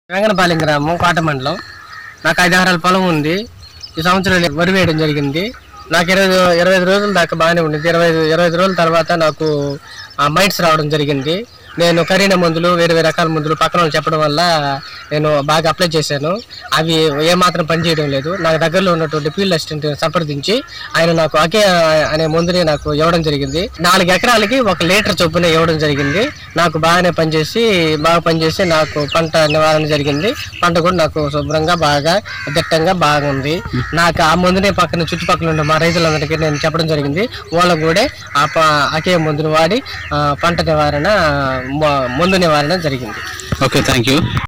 వెంగనపాలెం గ్రామం కోట మండలం. నాకు 5 ఎకరాల పొలం ఉంది. ఈ సంవత్సరం వరి వేయడం జరిగింది. నాకు 25 రోజుల దాకా బాగానే ఉండింది. 25 రోజుల తర్వాత నాకు మైట్స్ రావడం జరిగింది. నేను ఖరీదైన మందులు, వేరే రకాల మందులు పక్కన వాళ్ళు చెప్పడం వల్ల నేను బాగా అప్లై చేశాను. అవి ఏమాత్రం పనిచేయడం లేదు. నాకు దగ్గరలో ఉన్నటువంటి ఫీల్డ్ అసిస్టెంట్ సంప్రదించి ఆయన నాకు AKIO అనే మందుని నాకు ఇవ్వడం జరిగింది. 4 ఎకరాలకి 1 లీటర్ చొప్పున ఇవ్వడం జరిగింది. నాకు బాగా పనిచేసి నాకు పంట నివారణ జరిగింది. పంట కూడా నాకు శుభ్రంగా బాగా దిట్టంగా బాగుంది. నాకు ఆ మందునే పక్కన చుట్టుపక్కల ఉన్న మా రైతులందరికీ నేను చెప్పడం జరిగింది. వాళ్ళకు కూడా AKIO మందుని వాడి పంట నివారణ, మందు నివారణ జరిగింది. Okay, thank you.